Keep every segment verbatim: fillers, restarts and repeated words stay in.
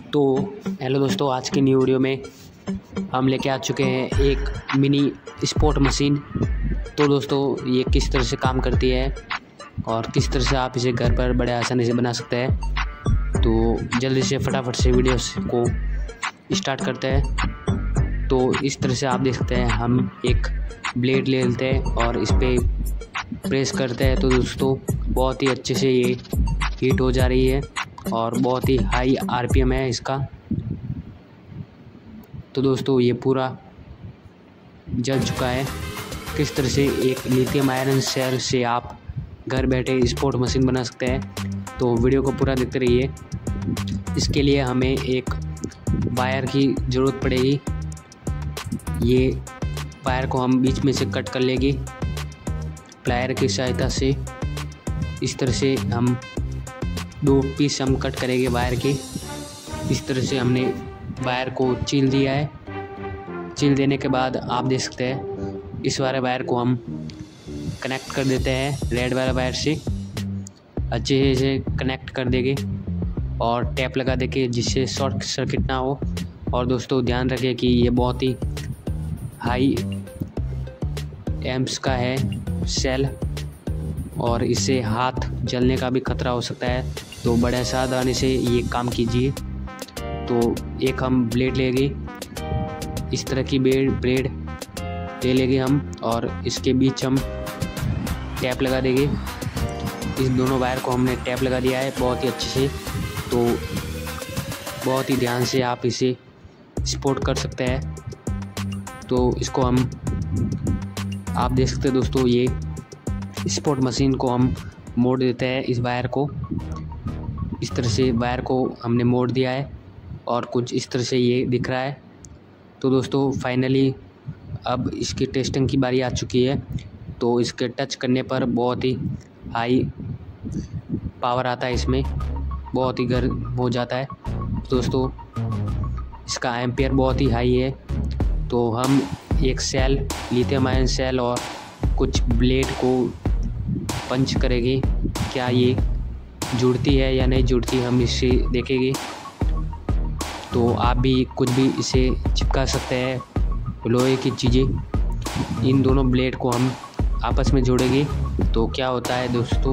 तो हेलो दोस्तों, आज की न्यू वीडियो में हम लेके आ चुके हैं एक मिनी स्पोर्ट मशीन। तो दोस्तों ये किस तरह से काम करती है और किस तरह से आप इसे घर पर बड़े आसानी से बना सकते हैं, तो जल्दी से फटाफट से वीडियो को स्टार्ट करते हैं। तो इस तरह से आप देख सकते हैं, हम एक ब्लेड ले लेते हैं और इस पर प्रेस करते हैं तो दोस्तों बहुत ही अच्छे से ये हीट हो जा रही है और बहुत ही हाई आरपीएम है इसका। तो दोस्तों ये पूरा जल चुका है। किस तरह से एक लिथियम आयरन सेल से आप घर बैठे स्पोर्ट मशीन बना सकते हैं, तो वीडियो को पूरा देखते रहिए। इसके लिए हमें एक वायर की ज़रूरत पड़ेगी। ये वायर को हम बीच में से कट कर लेंगे प्लायर की सहायता से। इस तरह से हम दो पीस हम कट करेंगे वायर के। इस तरह से हमने वायर को चील दिया है। चील देने के बाद आप देख सकते हैं इस वाले वायर को हम कनेक्ट कर देते हैं रेड वाला वायर से। अच्छे से कनेक्ट कर देंगे और टैप लगा देंगे जिससे शॉर्ट सर्किट ना हो। और दोस्तों ध्यान रखें कि ये बहुत ही हाई एम्प्स का है सेल और इससे हाथ जलने का भी खतरा हो सकता है, तो बड़े सावधानी से ये काम कीजिए। तो एक हम ब्लेड लेंगे, इस तरह की ब्लेड ब्लेड ले लेंगे हम और इसके बीच हम टैप लगा देंगे। इस दोनों वायर को हमने टैप लगा दिया है बहुत ही अच्छे से। तो बहुत ही ध्यान से आप इसे सपोर्ट कर सकते हैं। तो इसको हम आप देख सकते हैं दोस्तों, ये स्पोर्ट मशीन को हम मोड़ देते हैं इस वायर को। इस तरह से वायर को हमने मोड़ दिया है और कुछ इस तरह से ये दिख रहा है। तो दोस्तों फाइनली अब इसकी टेस्टिंग की बारी आ चुकी है। तो इसके टच करने पर बहुत ही हाई पावर आता है, इसमें बहुत ही गर्म हो जाता है। दोस्तों इसका एम्पियर बहुत ही हाई है। तो हम एक सेल लिथियम आयन सेल और कुछ ब्लेड को पंच करेंगे, क्या ये जुड़ती है या नहीं जुड़ती, हम इसे देखेंगे। तो आप भी कुछ भी इसे चिपका सकते हैं लोहे की चीज़ें। इन दोनों ब्लेड को हम आपस में जोड़ेंगे तो क्या होता है दोस्तों,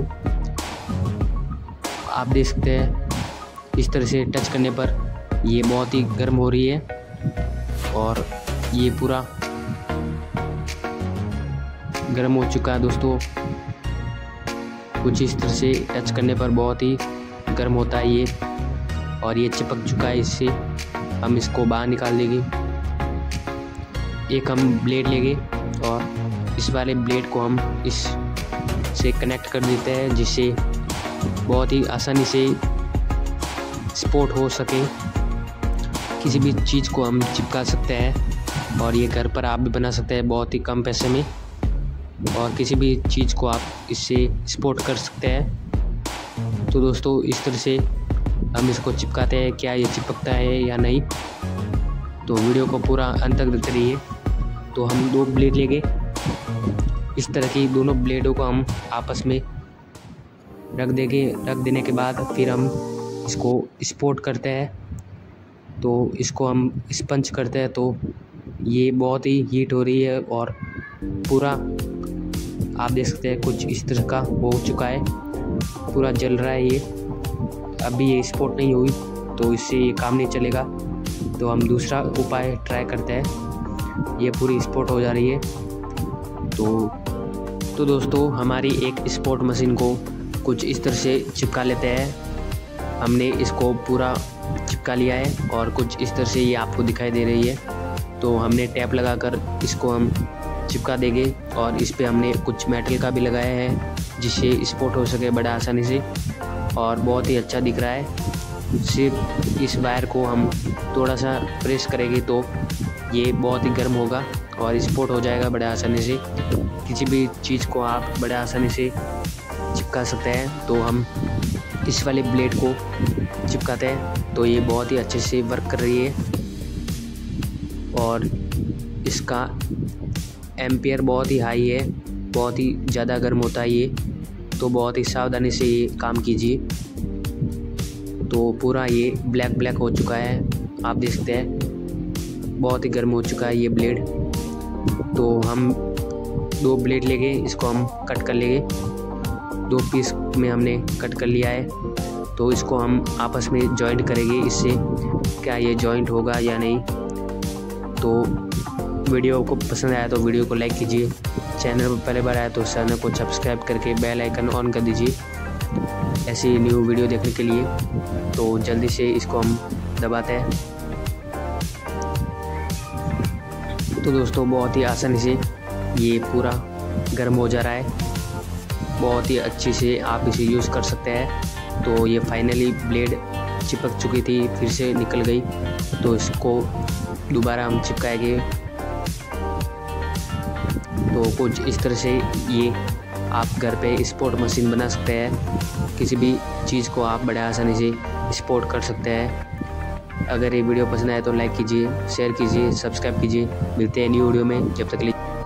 आप देख सकते हैं इस तरह से टच करने पर ये बहुत ही गर्म हो रही है और ये पूरा गर्म हो चुका है दोस्तों। कुछ इस तरह से टच करने पर बहुत ही गर्म होता है ये और ये चिपक चुका है। इससे हम इसको बाहर निकाल देंगे। एक हम ब्लेड लेंगे और इस वाले ब्लेड को हम इस से कनेक्ट कर देते हैं जिससे बहुत ही आसानी से सपोर्ट हो सके। किसी भी चीज़ को हम चिपका सकते हैं और ये घर पर आप भी बना सकते हैं बहुत ही कम पैसे में, और किसी भी चीज़ को आप इससे सपोर्ट कर सकते हैं। तो दोस्तों इस तरह से हम इसको चिपकाते हैं, क्या ये चिपकता है या नहीं। तो वीडियो को पूरा अंत तक देखते रहिए। तो हम दो ब्लेड लेंगे, इस तरह की दोनों ब्लेडों को हम आपस में रख देंगे। रख देने के बाद फिर हम इसको सपोर्ट करते हैं। तो इसको हम स्पंज करते हैं तो ये बहुत ही हीट हो रही है और पूरा आप देख सकते हैं कुछ इस तरह का हो चुका है, पूरा जल रहा है ये। अभी ये स्पोर्ट नहीं हुई तो इससे ये काम नहीं चलेगा। तो हम दूसरा उपाय ट्राई करते हैं। ये पूरी स्पोर्ट हो जा रही है। तो तो दोस्तों हमारी एक स्पोर्ट मशीन को कुछ इस तरह से चिपका लेते हैं। हमने इसको पूरा चिपका लिया है और कुछ इस तरह से ये आपको दिखाई दे रही है। तो हमने टैप लगाकर इसको हम चिपका देंगे और इस पे हमने कुछ मेटल का भी लगाया है जिससे स्पोर्ट हो सके बड़ा आसानी से और बहुत ही अच्छा दिख रहा है। सिर्फ इस वायर को हम थोड़ा सा प्रेस करेंगे तो ये बहुत ही गर्म होगा और स्पोर्ट हो जाएगा बड़ा आसानी से। किसी भी चीज़ को आप बड़ा आसानी से चिपका सकते हैं। तो हम इस वाले ब्लेड को चिपकाते हैं तो ये बहुत ही अच्छे से वर्क कर रही है और इसका एम्पियर बहुत ही हाई है, बहुत ही ज़्यादा गर्म होता है ये। तो बहुत ही सावधानी से ये काम कीजिए। तो पूरा ये ब्लैक ब्लैक हो चुका है, आप देख सकते हैं बहुत ही गर्म हो चुका है ये ब्लेड। तो हम दो ब्लेड लेके इसको हम कट कर लेंगे, दो पीस में हमने कट कर लिया है। तो इसको हम आपस में जॉइंट करेंगे, इससे क्या ये जॉइंट होगा या नहीं। तो वीडियो को पसंद आया तो वीडियो को लाइक कीजिए, चैनल पर पहले बार आया तो चैनल को सब्सक्राइब करके बेल आइकन ऑन कर दीजिए ऐसी न्यू वीडियो देखने के लिए। तो जल्दी से इसको हम दबाते हैं। तो दोस्तों बहुत ही आसानी से ये पूरा गर्म हो जा रहा है, बहुत ही अच्छी से आप इसे यूज़ कर सकते हैं। तो ये फाइनली ब्लेड चिपक चुकी थी, फिर से निकल गई, तो इसको दोबारा हम चिपकाएंगे। तो कुछ इस तरह से ये आप घर पे स्पोर्ट मशीन बना सकते हैं, किसी भी चीज़ को आप बड़े आसानी से स्पोर्ट कर सकते हैं। अगर ये वीडियो पसंद आए तो लाइक कीजिए, शेयर कीजिए, सब्सक्राइब कीजिए। मिलते हैं न्यू वीडियो में, जब तक के लिए।